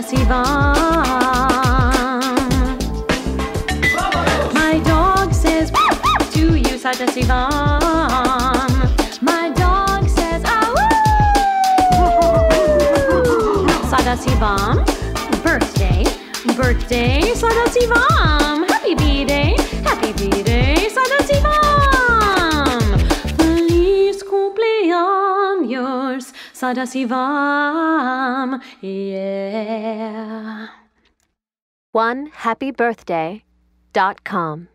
Sadasivam. My dog says to you, Sadasivam. My dog says Sadasivam. Birthday, birthday, Sadasivam. Happy B-Day, happy B-Day, Sadasivam. Feliz cumpleaños, Sadasivam. Yeah. OneHappyBirthday.com